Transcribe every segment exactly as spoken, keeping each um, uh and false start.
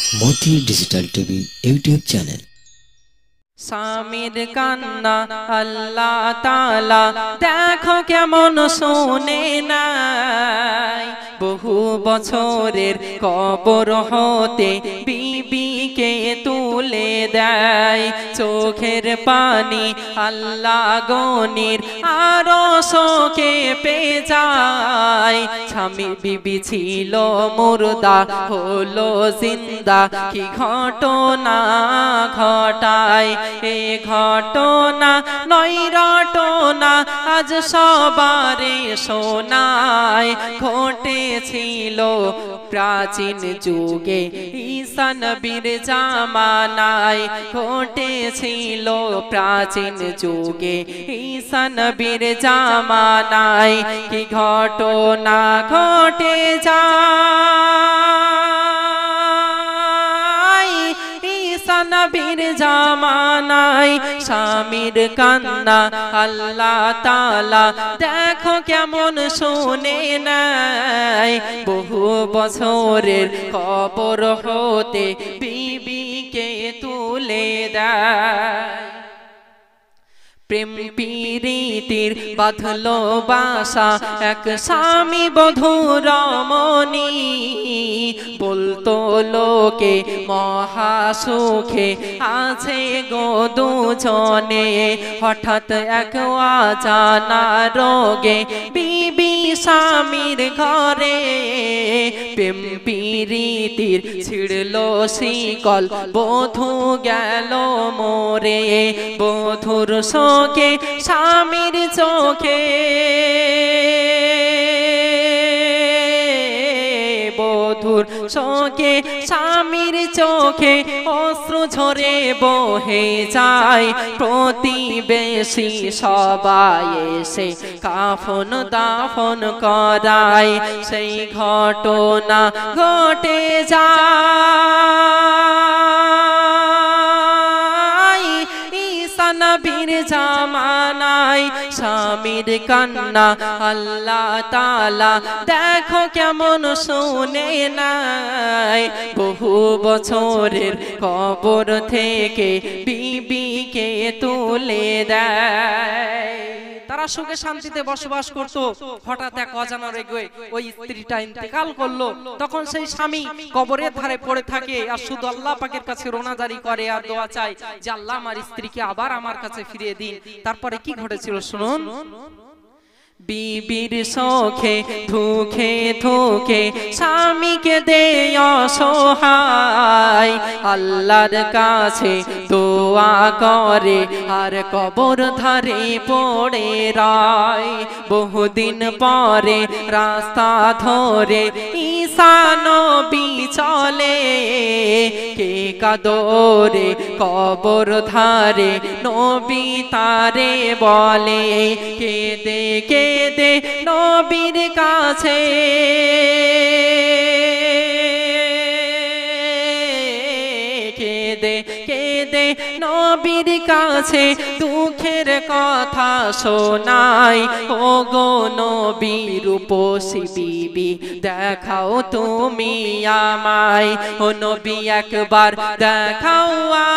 मोती digital TV YouTube channel. স্বামীর কান্না আল্লাহ তাআলা দেখো কেমন শুনে নাই। বহু বছরের কবর হতে বিবিকে তুলে দেয়। চোখের পানি আল্লাহ গনির আরো শোকে পে যায়। স্বামী বিবি ছিল মুর্দা হলো জিন্দা, কি ঘটনা ঘটায়। এ ঘটনা নয় রটনা আজ সবারে শোনায়। ঘটেছিল প্রাচীন যুগে ঈসা নবীর জামানায়। ঘটেছিল প্রাচীন যুগে ঈসা নবীর জামানায়। কি ঘটনা ঘটে যায় ঈসা নবীর জামানায়। স্বামীর কান্না আল্লাহ তাআলা দেখো কেমন শুনে নাই। বহু বছরের কবর হতে বিবিকে তুলে দেয়। প্রেম প্রীতির বাঁধলো বাসা এক স্বামী বধূ রমণী। বলতো লোকে মহা সুখে আছে গো দুজনে। হঠাৎ এক অজানা রোগে বিবি স্বামীর ঘরে। প্রেম প্রীতির ছিড়লো শিকল বধূ গেল মোরে। বধূর শোকে স্বামীর চোখে, বধূর শোকে স্বামীর চোখে অশ্রু ঝরে বহে যায়। প্রতিবেশী সবাই এসে কাফন দাফন করায়। সেই ঘটনা ঘটে যায় ঈসা নবীর জামানায়। স্বামীর কান্না আল্লাহ তাআলা দেখো কেমন শুনে নাই। বহু বছরের কবর থেকে বিবিকে তুলে দেয়। তারা সুখে শান্তিতে বসবাস করতো। হঠাৎ এক অজানা রোগে ওই স্ত্রীটা ইন্তেকাল করলো। তখন সেই স্বামী কবরের ধারে পড়ে থাকে আর শুধু আল্লাহ পাকের কাছে রোনাজারি করে আর দোয়া চায় যে আল্লাহ আমার স্ত্রীকে আবার আমার কাছে ফিরিয়ে দিন। তারপরে কি ঘটেছিল শুনুন। বিবির শোকে ধুকে ধুকে স্বামীকে দেয় অসহায়। আল্লাহর কাছে দোয়া করে আর কবর ধারে পড়ে রয়। বহুদিন পরে রাস্তা ধরে ঈসা নবী চলে। কে কাদরে কবর ধারে নবী তারে বলে। কেঁদে কেঁদে নবীর কাছে, কেঁদে কেঁদে নবীর কাছে দুঃখের কথা শোনাই। ও গো নবী রূপসী বিবি দেখাও তুমি আমায়। ও নবী একবার দেখাও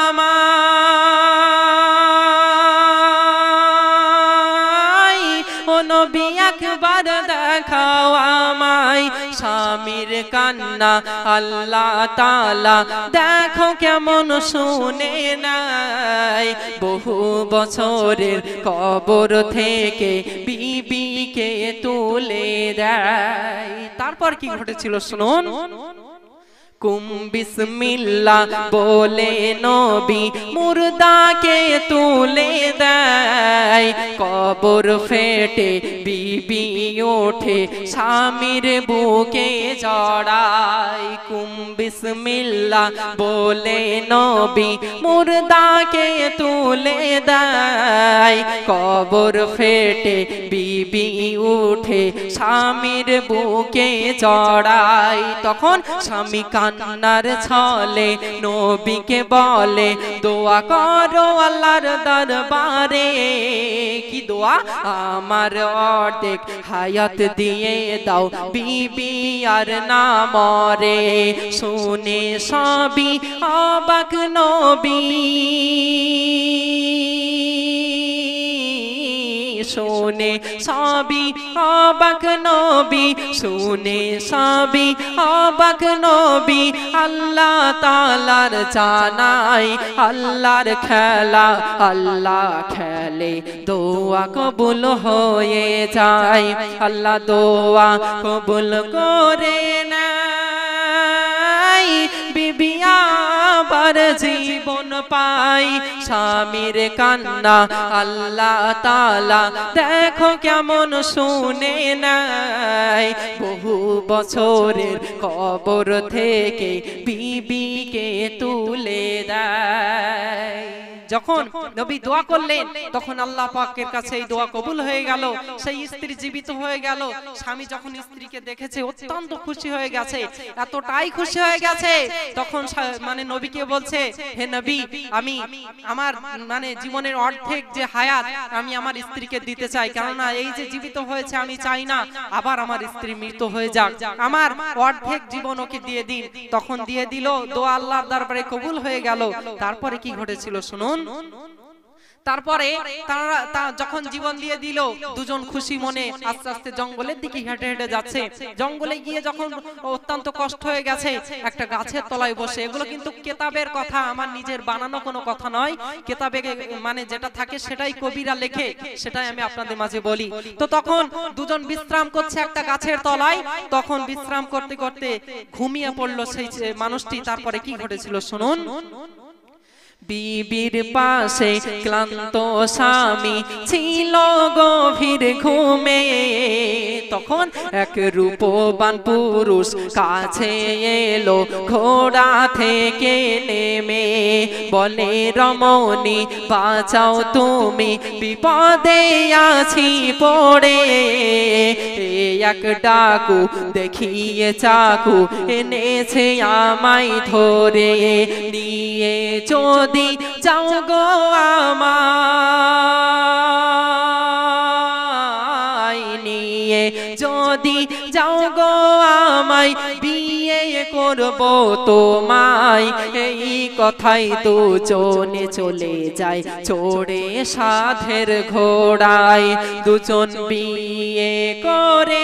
আমায়। ও নবী একবার দেখাও আমায়। স্বামীর কান্না আল্লাহ তাআলা দেখো কেমন শুনে নাই। বহু বছরের কবর থেকে বিবিকে তুলে দেয়। তারপর কি ঘটেছিল শুনুন। কুম বিসমিল্লাহ বলে নবী মুর্দাকে তুলে দেয়। কবর ফেটে বিবি ওঠে স্বামীর বুকে জড়ায়। কুম বিসমিল্লাহ বলে নবী মুর্দাকে তুলে দেয়। কবর ফেটে বিবি উঠে স্বামীর বুকে জড়ায়। তখন স্বামী কান্নার ছলে নবীকে বলে দোয়া করো আল্লাহর দরবারে। কি দোয়া? আমার অর্ধেক হায়াত দিয়ে দাও বিবি আর না মরে। শুনে সবই অবাক নবী, শুনে সবই অবাক নবী, শুনে সবই অবাক নবী। আল্লাহ তাআলার জানাই আল্লাহর খেলা, আল্লাহ খেলে দোয়া কবুল হয়ে যায়। আল্লাহ দোয়া কবুল করে নাই, বিবি আবার জীবন পাই। স্বামীর কান্না আল্লাহ তাআলা দেখো কেমন শুনে নাই। বহু বছরের কবর থেকে বিবিকে তুলে দেয়। যখন নবী দোয়া করলেন তখন আল্লাহ পাকের কাছে এই দোয়া কবুল হয়ে গেল। সেই স্ত্রী জীবিত হয়ে গেল। স্বামী যখন স্ত্রীকে দেখেছে অত্যন্ত খুশি হয়ে গেছে, এতটাই খুশি হয়ে গেছে তখন মানে নবীকে বলছে, হে নবী, আমি আমার মানে জীবনের অর্ধেক যে হায়াত আমি আমার স্ত্রীকে দিতে চাই, কেননা এই যে জীবিত হয়েছে আমি চাই না আবার আমার স্ত্রী মৃত হয়ে যাক, আমার অর্ধেক জীবন ওকে দিয়ে দিন। তখন দিয়ে দিল, দোয়া আল্লাহর দরবারে কবুল হয়ে গেল। তারপরে কি ঘটেছিল শুনুন। তারপরে তারা যখন জীবন দিয়ে দিল, দুজন খুশি মনে আস্তে আস্তে জঙ্গলের দিকে হেঁটে হেঁটে যাচ্ছে। জঙ্গলে গিয়ে যখন অত্যন্ত কষ্ট হয়ে গেছে, একটা গাছের তলায় বসে, এগুলো কিন্তু কেতাবের কথা, আমার নিজের বানানো কোনো কথা নয়, কেতাবে মানে যেটা থাকে সেটাই কবিরা লেখে, সেটাই আমি আপনাদের মাঝে বলি। তো তখন দুজন বিশ্রাম করছে একটা গাছের তলায়। তখন বিশ্রাম করতে করতে ঘুমিয়ে পড়লো সেই মানুষটি। তারপরে কি ঘটেছিল শুনুন। বিবির পাশে ক্লান্ত স্বামী ছিল গভীর ঘুমে। তখন এক রূপবান পুরুষ কাছে এলো ঘোড়া থেকে নেমে, বলে রমণী বাঁচাও তুমি, বিপদে আছি পড়ে। এক ডাকু দেখিয়ে চাকু এনেছে আমায় ধরে, নিয়ে যদি যাও গো আমায়, নিয়ে যদি যাও গো আমায়, বিয়ে করব তোমায়। এই কথাই দুজনে চলে যায় চড়ে সাধের ঘোড়ায়। দুজন বিয়ে করে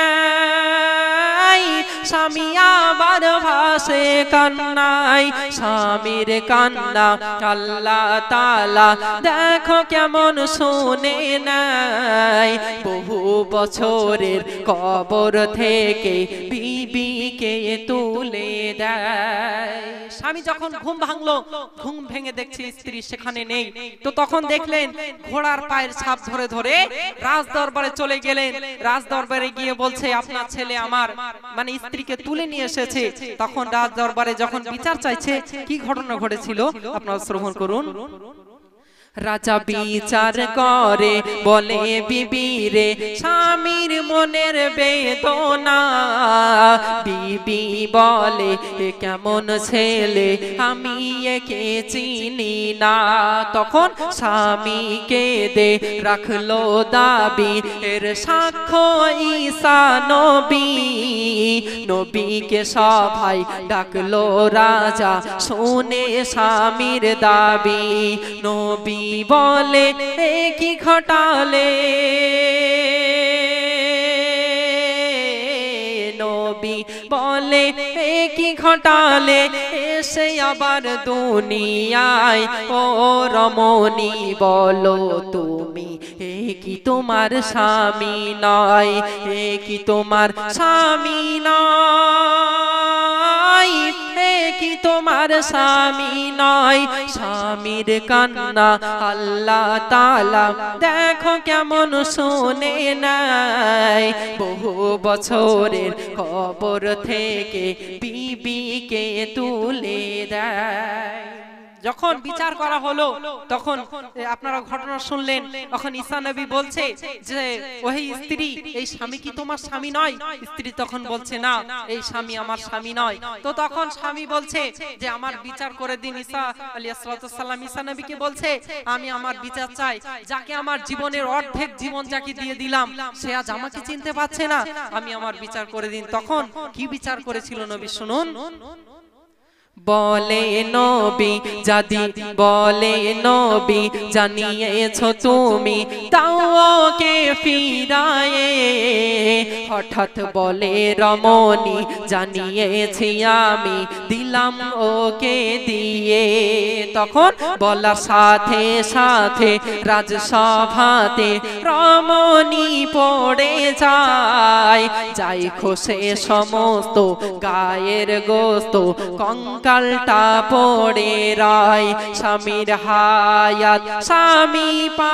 নাই, স্বামী আবার ভাসে কান্নায়। স্বামীর কান্না আল্লাহ তাআলা দেখো কেমন শুনে নাই। বহু বছরের কবর থেকে বিবিকে তুলে দেয়। স্বামী যখন ঘুম ভাঙলো, ঘুম ভেঙে দেখছে স্ত্রী সেখানে নেই। তো তখন দেখলেন ঘোড়ার পায়ের ছাপ ধরে ধরে রাজ দরবারে চলে গেলেন। রাজ দরবারে গিয়ে বলছে, আপনার ছেলে আমার মানে স্ত্রীকে তুলে নিয়ে এসেছে। তখন রাজ দরবারে যখন বিচার চাইছে, কি ঘটনা ঘটেছিল আপনারা শ্রবণ করুন। রাজা বিচার করে বলে বিবিরে, স্বামীর মনের বেদনা। বিবি বলে, কেমন ছেলে আমি একে চিনি না। তখন স্বামীকে দে রাখলো দাবি, এর সাক্ষ্য ঈসা নবী। নবীকে সভায় ডাকলো রাজা, শুনে স্বামীর দাবি। নবী বলে, এ কি ঘটালে, নবী বলে এ কি ঘটালে, এসে আবার দুনিয়ায়। ও রমণী বলো তুমি, এ কি তোমার স্বামী নয়, এ কি তোমার স্বামী নয়, এ কি তোমার স্বামী নয়। স্বামীর কান্না আল্লাহ তাআলা দেখো কেমন শুনে নাই। বহু বছরের কবর থেকে বিবিকে তুলে দেয়। যখন বিচার করা হলো তখন আপনারা ঘটনা শুনলেন, তখন ঈসা নবী বলছে যে ওহে স্ত্রী, এই স্বামী কি তোমার স্বামী নয়? স্ত্রী তখন বলছে না, এই স্বামী আমার স্বামী নয়। তো তখন স্বামী বলছে যে আমার বিচার করে দিন। ঈসা আলাইহিস সালাম ঈসা নবীকে বলছে আমি আমার বিচার চাই, যাকে আমার জীবনের অর্ধেক জীবন যাকে দিয়ে দিলাম সে আজ আমাকে চিনতে পারছে না, আমি আমার বিচার করে দিন। তখন কি বিচার করেছিল নবী শুনুন। বলে নবী যদি বলে নবী জানিয়েছো তুমি তাও ওকে ফিরায়ে, হঠাৎ বলে রমণী জানিয়েছি আমি দিলাম ওকে দিয়ে। তখন বলার সাথে সাথে রাজসভাতে রমণী পড়ে যায়, যাই খসে সমস্ত গায়ের গোস্ত, কঙ্কালটা পড়ে রয়। স্বামীর হায়াত স্বামী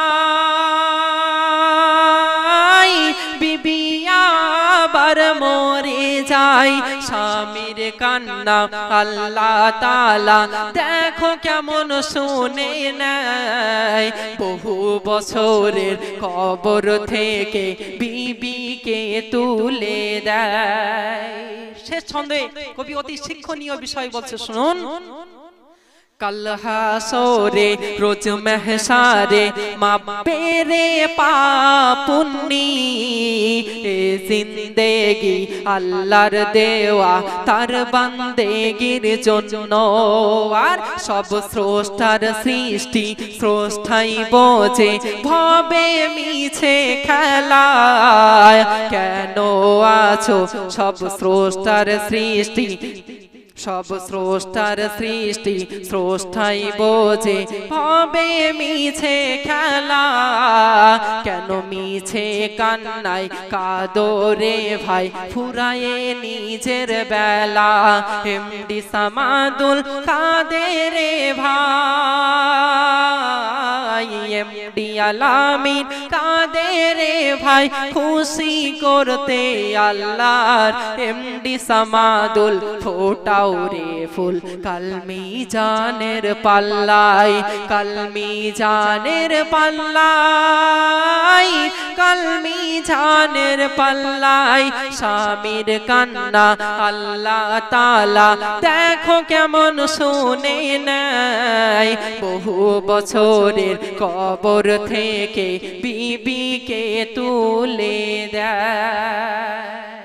পায়, বিবি আবার মরে যায়। স্বামীর কান্না আল্লাহ তাআলা দেখো কেমন শুনে নেয়, বহু বছরের কবর থেকে বিবিকে তুলে দেয়। শেষ ছন্দে কবি অতি শিক্ষণীয় বিষয় বলছে শুনুন। কাল হাসরে রোজ মেহসারে মাপেরে পাপুন্নি, এ জিন্দেগি আল্লাহর দেওয়া তার বান্দেগির জন্য। আর সব স্রষ্টার সৃষ্টি স্রষ্টাই বোঝে ভবে মিছে খেলায়, কেন আছো সব স্রষ্টার সৃষ্টি, সব স্রষ্টার সৃষ্টি স্রষ্টাই বোঝে ভবে মিছে খেলা, কেন মিছে কান্নায় কাদরে ভাই ফুরায়ে নিজের বেলা। এমডি সামাদুল কাদের ভাই, এমডি আলামিন কাদের ভাই, খুশি করতে আল্লাহর এমডি সামাদুল ফোটাও রে ফুল কালমি জানের পাল্লাই, কালমি জানের পাল্লাই, কালমি জানের পাল্লাই। স্বামীর কান্না আল্লাহ তাআলা দেখো কেমন শুনে নেয়, বহু বছরের কবর থেকে বিবিকে তুলে দেয়।